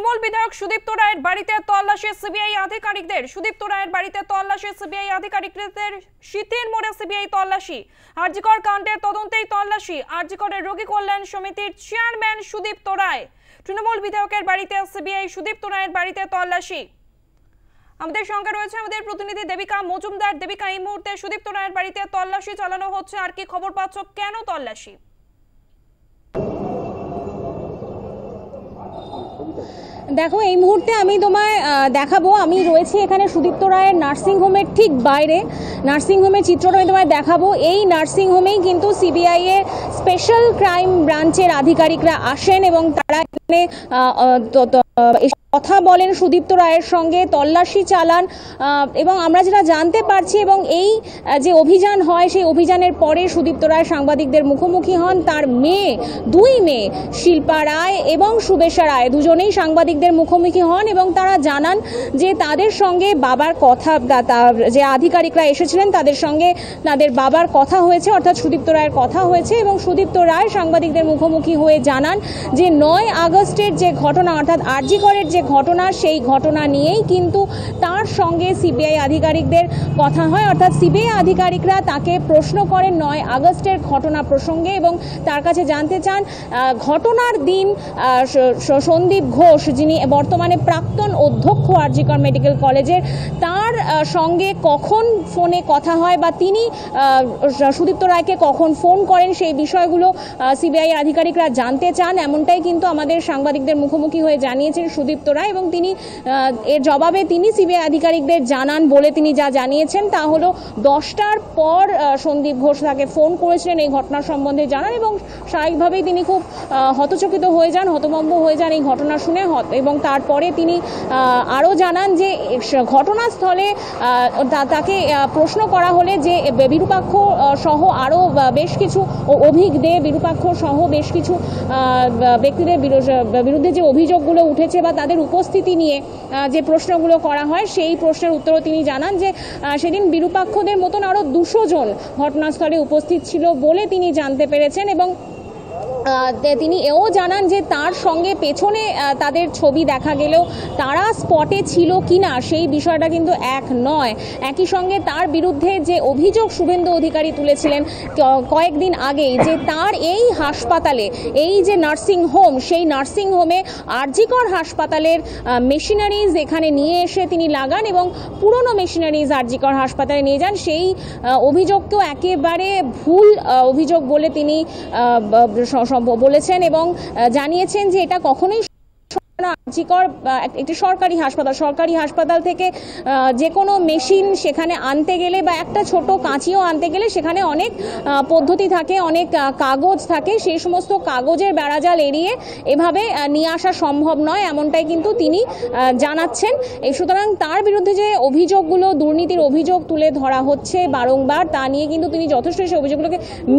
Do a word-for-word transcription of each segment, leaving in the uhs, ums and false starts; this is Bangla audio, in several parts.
তৃণমূল বিধায়ক সুদীপ্ত রায়ের বাড়িতে তল্লাশি সিবিআই আধিকারিকদের। সুদীপ্ত রায়ের বাড়িতে তল্লাশি সিবিআই আধিকারিকদের। শীতের মোড়ে সিবিআই তল্লাশি। আরজিকর কাণ্ডের তদন্তেই তল্লাশি। আরজিকরের রোগী কল্যাণ সমিতির চেয়ারম্যান সুদীপ্ত রায়। তৃণমূল বিধায়কের বাড়িতে সিবিআই সুদীপ্ত রায়ের বাড়িতে তল্লাশি। আমাদের সঙ্গে রয়েছে আমাদের প্রতিনিধি দেবিকা মজুমদার। দেবিকা, এই মুহূর্তে সুদীপ্ত রায়ের বাড়িতে তল্লাশি চালানো হচ্ছে, আর কি খবর পাচ্ছ, কেন তল্লাশি? দেখো, এই মুহূর্তে আমি তোমায় দেখাবো, আমি রয়েছি এখানে সুদীপ্ত রায়ের নার্সিংহোমের ঠিক বাইরে। নার্সিংহোমের চিত্রটা আমি তোমায় দেখাবো। এই নার্সিংহোমেই কিন্তু সিবিআই এর স্পেশাল ক্রাইম ব্রাঞ্চের আধিকারিকরা আসেন এবং তারা এখানে কথা বলেন সুদীপ্ত রায়ের সঙ্গে, তল্লাশি চালান। এবং আমরা যেটা জানতে পারছি, এবং এই যে অভিযান হয় সেই অভিযানের পরে সুদীপ্ত রায় সাংবাদিকদের মুখোমুখি হন। তার মেয়ে, দুই মেয়ে শিল্পা রায় এবং শুভেচ্ছা রায়, দুজনেই সাংবাদিকদের মুখোমুখি হন এবং তারা জানান যে তাদের সঙ্গে বাবার কথা, যে আধিকারিকরা এসেছিলেন তাদের সঙ্গে তাদের বাবার কথা হয়েছে, অর্থাৎ সুদীপ্ত রায়ের কথা হয়েছে। এবং সুদীপ্ত রায় সাংবাদিকদের মুখোমুখি হয়ে জানান যে নয় আগস্টের যে ঘটনা, অর্থাৎ আরজিকরের যে ঘটনা, সেই ঘটনা নিয়েই কিন্তু তার সঙ্গে সিবিআই আধিকারিকদের কথা হয়। অর্থাৎ সিবিআই আধিকারিকরা তাকে প্রশ্ন করেন নয় আগস্টের ঘটনা প্রসঙ্গে এবং তার কাছে জানতে চান ঘটনার দিন সন্দীপ ঘোষ, যিনি বর্তমানে প্রাক্তন অধ্যক্ষ আরজিকর মেডিকেল কলেজের, তার সঙ্গে কখন ফোনে কথা হয় বা তিনি সুদীপ্ত রায়কে কখন ফোন করেন, সেই বিষয়গুলো সিবিআই আধিকারিকরা জানতে চান। এমনটাই কিন্তু আমাদের সাংবাদিকদের মুখোমুখি হয়ে জানিয়েছেন সুদীপ্ত রায়। এবং তিনি এর জবাবে তিনি সিবিআই আধিকারিকদের জানান বলে তিনি যা জানিয়েছেন তা হলো দশটার পর সন্দীপ ঘোষ তাকে ফোন করেছিলেন এই ঘটনার সম্বন্ধে জানান। এবং স্বাভাবিকভাবেই তিনি খুব হতচকিত হয়ে যান, হতভম্ব হয়ে যান এই ঘটনা শুনে। এবং তারপরে তিনি আরও জানান যে ঘটনাস্থলে তাকে প্রশ্ন করা হলে যে বিরূপাক্ষ সহ আরও বেশ কিছু অভিজ্ঞদের, বিরূপাক্ষ সহ বেশ কিছু ব্যক্তিদের বিরুদ্ধে যে অভিযোগগুলো উঠেছে বা তাদের উপস্থিতি নিয়ে যে প্রশ্নগুলো করা হয়, সেই প্রশ্নের উত্তরও তিনি জানান যে সেদিন বিরূপাক্ষদের মতন আরও দুশো জন ঘটনাস্থলে উপস্থিত ছিল বলে তিনি জানতে পেরেছেন। এবং তিনি এও জানান যে তার সঙ্গে পেছনে তাদের ছবি দেখা গেলেও তারা স্পটে ছিল কিনা সেই বিষয়টা কিন্তু এক নয়। একই সঙ্গে তার বিরুদ্ধে যে অভিযোগ শুভেন্দু অধিকারী তুলেছিলেন কয়েকদিন আগেই, যে তার এই হাসপাতালে, এই যে নার্সিং হোম, সেই নার্সিং হোমে আরজিকর হাসপাতালের মেশিনারিজ এখানে নিয়ে এসে তিনি লাগান এবং পুরনো মেশিনারিজ আরজিকর হাসপাতালে নিয়ে যান, সেই অভিযোগকেও একেবারে ভুল অভিযোগ বলে তিনি বলেছেন এবং জানিয়েছেন যে এটা কখনোই আরজিকর একটি সরকারি হাসপাতাল, সরকারি হাসপাতাল থেকে যে কোনো মেশিন সেখানে আনতে গেলে বা একটা ছোট কাঁচিও আনতে গেলে সেখানে অনেক পদ্ধতি থাকে, অনেক কাগজ থাকে, সেই সমস্ত কাগজের বেড়াজাল এড়িয়ে এভাবে নিয়ে আসা সম্ভব নয়, এমনটাই কিন্তু তিনি জানাচ্ছেন। এই সুতরাং তার বিরুদ্ধে যে অভিযোগগুলো, দুর্নীতির অভিযোগ তুলে ধরা হচ্ছে বারংবার, তা নিয়ে কিন্তু তিনি যথেষ্ট সেই অভিযোগগুলোকে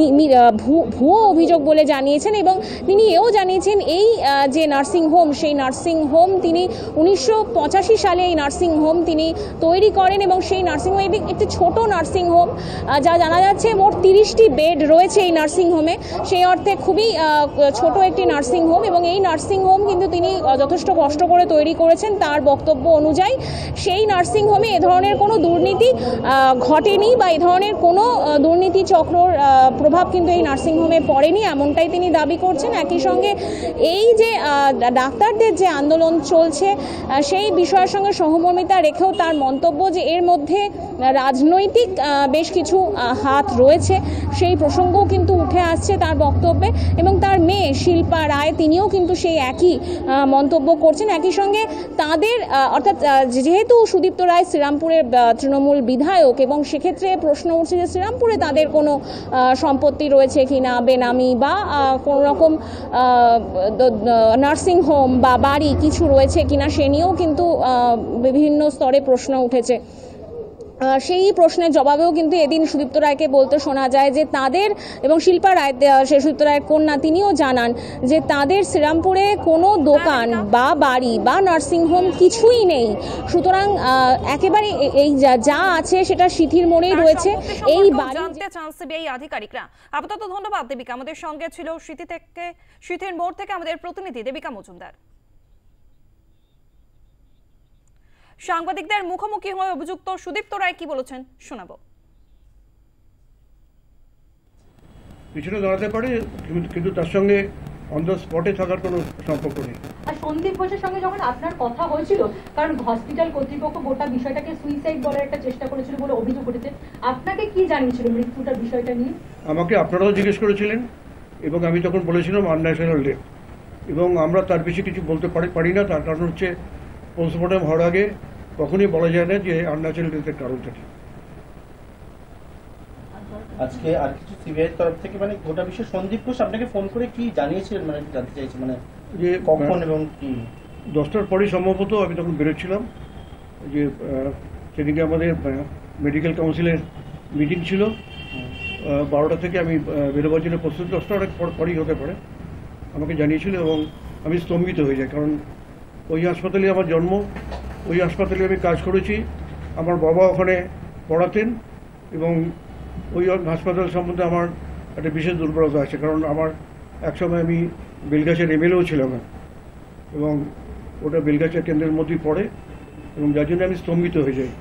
ভুয়ো অভিযোগ বলে জানিয়েছেন। এবং তিনি এও জানিয়েছেন এই যে নার্সিং হোম, সেই নার্সিং হোম তিনি উনিশশো পঁচাশি সালে এই নার্সিং হোম তিনি তৈরি করেন এবং সেই নার্সিং হোম একটি ছোট নার্সিং হোম, যা জানা যাচ্ছে মোট তিরিশটি বেড রয়েছে এই নার্সিং হোমে, সেই অর্থে খুবই ছোট একটি নার্সিং হোম। এবং এই নার্সিং হোম কিন্তু তিনি যথেষ্ট কষ্ট করে তৈরি করেছেন। তার বক্তব্য অনুযায়ী সেই নার্সিং হোমে এ ধরনের কোনো দুর্নীতি ঘটেনি বা এ ধরনের কোনো দুর্নীতি চক্রর প্রভাব কিন্তু এই নার্সিং হোমে পড়েনি, এমনটাই তিনি দাবি করছেন। একই সঙ্গে এই যে ডাক্তারদের যে আন্দোলন চলছে সেই বিষয়ের সঙ্গে সহমর্মিতা রেখেও তার মন্তব্য যে এর মধ্যে রাজনৈতিক বেশ কিছু হাত রয়েছে, সেই প্রসঙ্গও কিন্তু উঠে আসছে তার বক্তব্যে। এবং তার মেয়ে শিল্পা রায়, তিনিও কিন্তু সেই একই মন্তব্য করছেন। একই সঙ্গে তাদের, অর্থাৎ যেহেতু সুদীপ্ত রায় শ্রীরামপুরের তৃণমূল বিধায়ক এবং সেক্ষেত্রে প্রশ্ন উঠছে যে শ্রীরামপুরে তাদের কোনো সম্পত্তি রয়েছে কিনা, বেনামি বা কোনো রকম নার্সিং হোম বা বাড়ি কিছু রয়েছে কিনা, সে নিয়েও কিন্তু বিভিন্ন স্তরে প্রশ্ন উঠেছে। সেই প্রশ্নের জবাবেও কিন্তু এদিন সুদীপ্ত রায়কে বলতে শোনা যায় যে তাদের, এবং শিল্পা রায় সে সুদীপ্ত রায়ের কন্যা, তিনিও জানান যে তাদের শ্রীরামপুরে কোনো দোকান বা বাড়ি বা নার্সিংহোম কিছুই নেই। সুতরাং একেবারে এই যা আছে সেটা সিথির মোড়েই রয়েছে। এই জানতে চান সিবিআই আধিকারিকরা। আপাতত ধন্যবাদ দেবিকা, আমাদের সঙ্গে ছিল সিথি থেকে, সিথির মোড় থেকে আমাদের প্রতিনিধি দেবিকা মজুমদার। সাংবাদিকদের মুখোমুখি হয়ে অভিযুক্ত সুদীপ্ত রায় কি বলেছেন শোনাবো। পিছনে দাঁড়াতে পারে, কিন্তু তার সঙ্গে অন দ্য স্পটে থাকার কোনো সম্পর্ক নেই। আর সন্দীপ ঘোষের সঙ্গে যখন আপনার কথা হয়েছিল, কারণ হসপিটাল কর্তৃপক্ষ গোটা বিষয়টাকে সুইসাইড বলার একটা চেষ্টা করেছিল বলে অভিযোগ উঠেছে, আপনাকে কি জানিয়েছিল মৃত্যুটার বিষয়টা নিয়ে? আমাকে আপনারাও জিজ্ঞেস করেছিলেন এবং আমি তখন বলেছিলাম আনন্যাচারাল ডেথ, এবং আমরা তার বেশি কিছু বলতে পারি পারি না। তার কারণ হচ্ছে পোস্টমর্টম হওয়ার আগে কখনই বলা যায় না যে আনন্যাচারাল ডেথের কারণটা কি। আজকে আর কিছু সিবিআই তরফ থেকে মানে গোটা বিষয়ে সন্দীপ ঘোষ আপনাকে ফোন করে কি জানিয়েছিলেন, মানে জানতে চাইছি মানে যে কখন এবং কি? দশটার পরে সম্ভবত আমি তখন বেরোচ্ছিলাম, যে সেদিকে আমাদের মেডিকেল কাউন্সিলের মিটিং ছিল, বারোটা থেকে আমি বেরোবার জন্য প্রস্তুত, দশটা অনেক পরেই হতে পারে আমাকে জানিয়েছিল এবং আমি স্তম্ভিত হয়ে যাই। কারণ ওই হাসপাতালে আমার জন্ম, ওই হাসপাতালে আমি কাজ করেছি, আমার বাবা ওখানে পড়াতেন এবং ওই হাসপাতাল সম্বন্ধে আমার একটা বিশেষ দুর্বলতা আছে। কারণ আমার একসময় আমি বেলগাছের এমএলএও ছিলাম এবং ওটা বেলগাছিয়া কেন্দ্রের মধ্যেই পড়ে এবং যার জন্য আমি স্তম্ভিত হয়ে যাই।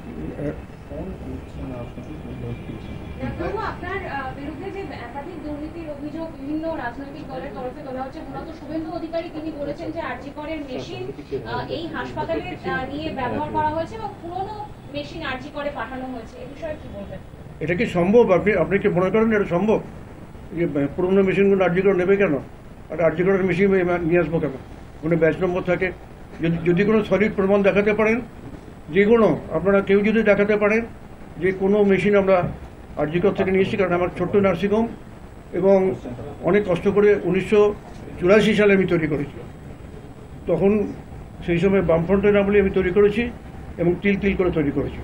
আপনার বিরুদ্ধে যে একাধিক দুর্নীতির অভিযোগ বিভিন্ন রাজনৈতিক দলের তরফে তোলা হচ্ছে, মূলত শুভেন্দু অধিকারী তিনি বলেছেন যে আরজি করের মেশিন এই হাসপাতালে নিয়ে ব্যবহার করা হয়েছে এবং পুরনো মেশিন আরজি করে পাঠানো হয়েছে, এই বিষয়ে কি বলবেন? এটা কি সম্ভব? আপনি আপনি কি মনে করেন এটা সম্ভব যে পুরনো মেশিনগুলো আরজি করে নেবে কেন? আর আরজি করের মেশিন নিয়ে আসবো কেন? কোনো ব্যাচ নম্বর থাকে, যদি যদি কোনো সলিড প্রমাণ দেখাতে পারেন, যে কোনো আপনারা কেউ যদি দেখাতে পারেন যে কোনো মেশিন আমরা আরজিকর থেকে নিয়ে এসেছি। কারণ আমার ছোট্ট নার্সিংহোম এবং অনেক কষ্ট করে উনিশশো চুরাশি সালে আমি তৈরি করেছি, তখন সেই সময় বামফ্রন্টের আমলে আমি তৈরি করেছি এবং তিল তিল করে তৈরি করেছি।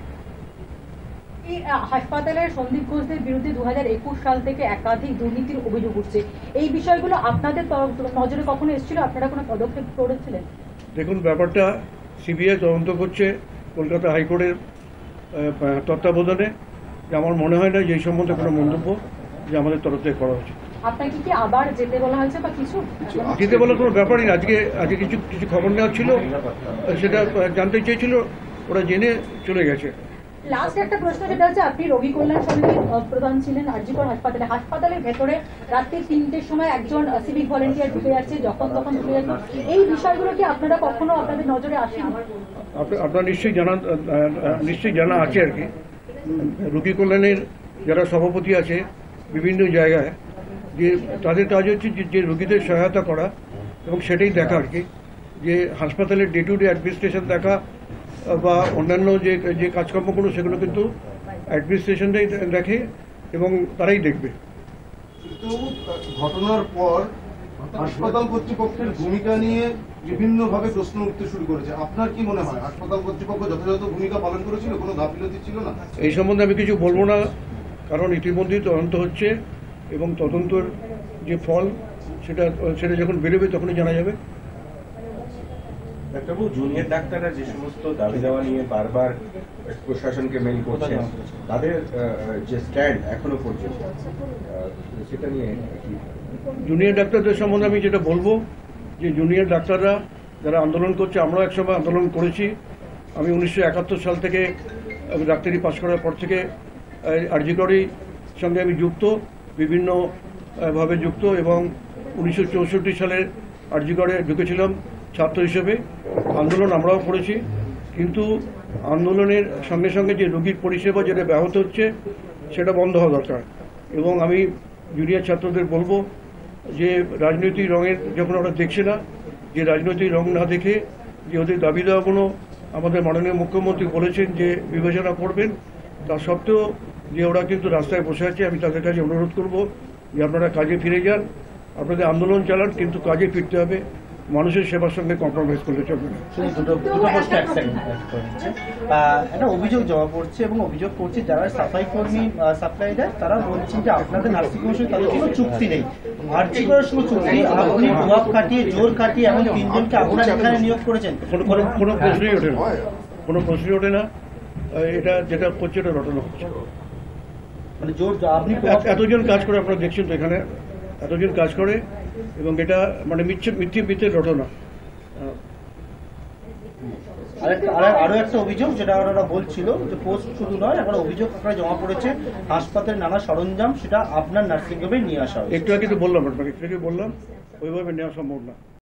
হাসপাতালের সন্দীপ ঘোষদের বিরুদ্ধে দু হাজার একুশ সাল থেকে একাধিক দুর্নীতির অভিযোগ উঠছে, এই বিষয়গুলো আপনাদের নজরে কখনো এসেছিল? আপনারা কোনো পদক্ষেপ করেছিলেন? দেখুন, ব্যাপারটা সিবিআই তদন্ত করছে কলকাতা হাইকোর্টের তত্ত্বাবধানে। আমার মনে হয় না যে এই সম্বন্ধে কোনো মন্তব্য যে আমাদের তরফ থেকে করা হচ্ছে। আপনাকে কি আবার যেতে বলা হয়েছে বা কিছু? যেতে বলার কোনো ব্যাপারই না। আজকে আজকে কিছু কিছু খবর নেওয়া ছিল, সেটা জানতে চেয়েছিল, ওরা জেনে চলে গেছে। লাস্ট একটা প্রশ্ন, যেটা হচ্ছে আপনি রোগী কল্যাণ সমিতির প্রধান ছিলেন আরজিকর হাসপাতালে, হাসপাতালের ভেতরে রাত্রি তিনটের সময় একজন সিভিক ভলেন্টিয়ার ঢুকে যাচ্ছে, যখন তখন ঢুকে যাচ্ছে, এই বিষয়গুলো কি আপনারা কখনো আপনাদের নজরে আসেন? আপনার নিশ্চয়ই জানা নিশ্চয়ই জানা আছে আর কি। রোগী কল্যাণের যারা সভাপতি আছে বিভিন্ন জায়গায়, যে তাদের কাজ হচ্ছে যে রোগীদের সহায়তা করা এবং সেটাই দেখা আর কি, যে হাসপাতালের ডে টু ডে অ্যাডমিনিস্ট্রেশন দেখা বা অন্যান্য যে যে কাজকর্মগুলো সেগুলো কিন্তু অ্যাডমিনিস্ট্রেশনটাই দেখে এবং তারাই দেখবে। কিন্তু ঘটনার পর হাসপাতাল কর্তৃপক্ষের ভূমিকা নিয়ে বিভিন্নভাবে প্রশ্ন উঠতে শুরু করেছে। আপনার কি মনে হয় হাসপাতাল কর্তৃপক্ষ যথাযথ ভূমিকা পালন করেছিল, কোনো গাফিলতি ছিল না? এই সম্বন্ধে আমি কিছু বলবো না, কারণ ইতিমধ্যেই তদন্ত হচ্ছে এবং তদন্তের যে ফল সেটা সেটা যখন বেরোবে তখনই জানা যাবে। ডাক্তারবাবু, জুনিয়র ডাক্তাররা যে সমস্ত দাবি দেওয়া নিয়ে বারবার প্রশাসনকে মেইল করছেন, তাদের যে স্ট্যান্ড এখনো পর্যন্ত সেটা নিয়ে কি? জুনিয়র ডাক্তারদের সম্বন্ধে আমি যেটা বলবো, যে জুনিয়র ডাক্তাররা যারা আন্দোলন করছে, আমরাও একসময় আন্দোলন করেছি। আমি উনিশশো একাত্তর সাল থেকে ডাক্তারি পাশ করার পর থেকে আরজি করের সঙ্গে আমি যুক্ত, বিভিন্নভাবে যুক্ত, এবং উনিশশো চৌষট্টি সালে আরজি করে ঢুকেছিলাম ছাত্র হিসেবে। আন্দোলন আমরাও করেছি, কিন্তু আন্দোলনের সঙ্গে সঙ্গে যে রোগীর পরিষেবা যেটা ব্যাহত হচ্ছে সেটা বন্ধ হওয়া দরকার। এবং আমি জুনিয়র ছাত্রদের বলবো যে রাজনৈতিক রঙের যখন ওরা দেখছে না, যে রাজনৈতিক রং না দেখে যে ওদের দাবি দেওয়াগুলো আমাদের মাননীয় মুখ্যমন্ত্রী বলেছেন যে বিবেচনা করবেন, তা সত্ত্বেও যে ওরা কিন্তু রাস্তায় বসে আছে, আমি তাদের কাছে অনুরোধ করব যে আপনারা কাজে ফিরে যান, আপনাদের আন্দোলন চালান, কিন্তু কাজে ফিরতে হবে, মানুষের সেবার সঙ্গে কম্প্রোমাইজ করলে চলবে না। দুটো দুটো প্রশ্ন এক সেকেন্ড হচ্ছে, একটা অভিযোগ জমা পড়ছে এবং অভিযোগ করছে যারা সাফাই কর্মী সাপ্লাই দেয় তারা বলছেন যে আপনাদের নার্সিংহোমের সঙ্গে তাদের কোনো চুক্তি নেই, আরজি করার সঙ্গে চুক্তি, আপনি প্রভাব খাটিয়ে জোর খাটিয়ে এমন তিনজনকে আপনারা এখানে নিয়োগ করেছেন। কোনো কোনো প্রশ্নই ওঠে না, কোনো প্রশ্নই ওঠে না। এটা যেটা করছে এটা রটনা হচ্ছে, মানে জোর আপনি এতজন কাজ করে, আপনারা দেখছেন তো এখানে এতজন কাজ করে, এবং এটা মানে মিথ্যে মিথ্যে মিথ্যে রটনা। আরেকটা আরে- আরো একটা অভিযোগ যেটা ওনারা বলছিল যে পোস্ট শুধু নয়, এখন অভিযোগ আপনারা জমা পড়েছে হাসপাতালের নানা সরঞ্জাম সেটা আপনার নার্সিংহোমে নিয়ে আসা হয়েছে। একটু আগে তো বললাম আপনাকে, একটু আগে বললাম ওইভাবে নেওয়া সম্ভব না।